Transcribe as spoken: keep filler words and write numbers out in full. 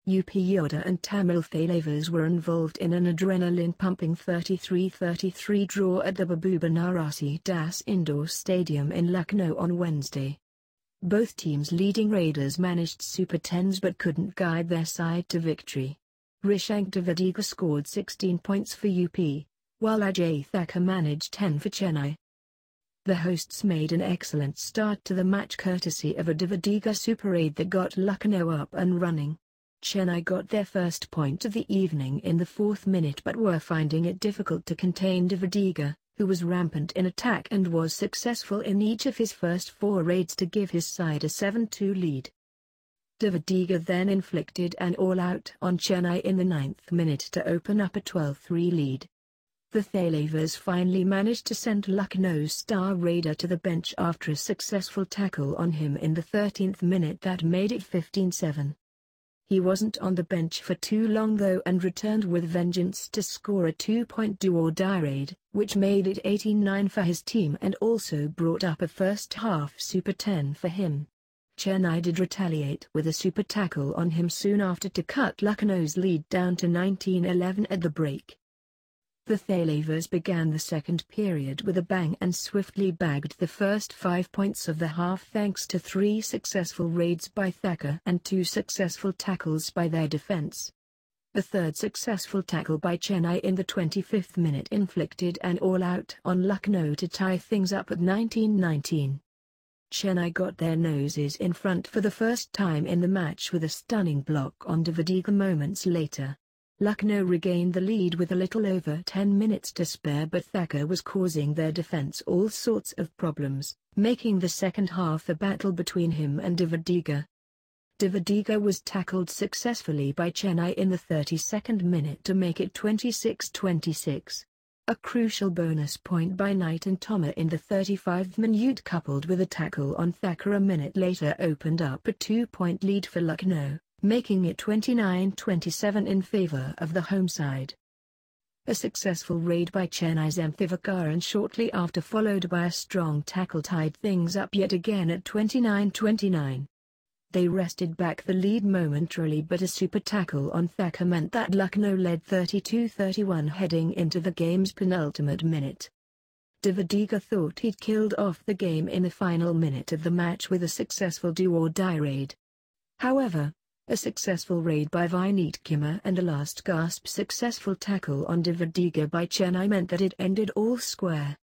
U P Yoddha and Tamil Thalaivas were involved in an adrenaline-pumping thirty-three thirty-three draw at the Babu Banarasi Das Indoor Stadium in Lucknow on Wednesday. Both teams' leading raiders managed Super Tens but couldn't guide their side to victory. Rishank Devadiga scored sixteen points for U P, while Ajay Thakur managed ten for Chennai. The hosts made an excellent start to the match courtesy of a Devadiga super raid that got Lucknow up and running. Chennai got their first point of the evening in the fourth minute but were finding it difficult to contain Devadiga, who was rampant in attack and was successful in each of his first four raids to give his side a seven two lead. Devadiga then inflicted an all-out on Chennai in the ninth minute to open up a twelve three lead. The Thalaivas finally managed to send Lucknow's star raider to the bench after a successful tackle on him in the thirteenth minute that made it fifteen seven. He wasn't on the bench for too long though and returned with vengeance to score a two-point do-or-die raid, which made it eighteen nine for his team and also brought up a first-half Super ten for him. Chennai did retaliate with a super tackle on him soon after to cut Lucknow's lead down to nineteen eleven at the break. The Thalaivas began the second period with a bang and swiftly bagged the first five points of the half thanks to three successful raids by Thakur and two successful tackles by their defense. A third successful tackle by Chennai in the twenty-fifth minute inflicted an all-out on Lucknow to tie things up at nineteen nineteen. Chennai got their noses in front for the first time in the match with a stunning block on Devadiga moments later. Lucknow regained the lead with a little over ten minutes to spare but Thakur was causing their defense all sorts of problems, making the second half a battle between him and Devadiga. Devadiga was tackled successfully by Chennai in the thirty-second minute to make it twenty-six twenty-six. A crucial bonus point by Knight and Thomas in the thirty-fifth minute coupled with a tackle on Thakur a minute later opened up a two-point lead for Lucknow, making it twenty-nine twenty-seven in favor of the home side. A successful raid by Chennai's Mthivakaran shortly after followed by a strong tackle tied things up yet again at twenty-nine twenty-nine. They wrested back the lead momentarily but a super tackle on Thakur meant that Lucknow led thirty-two thirty-one heading into the game's penultimate minute. Devadiga thought he'd killed off the game in the final minute of the match with a successful do-or-die raid. However, a successful raid by Vineet Kimmer and a last-gasp successful tackle on Devadiga by Chennai meant that it ended all square.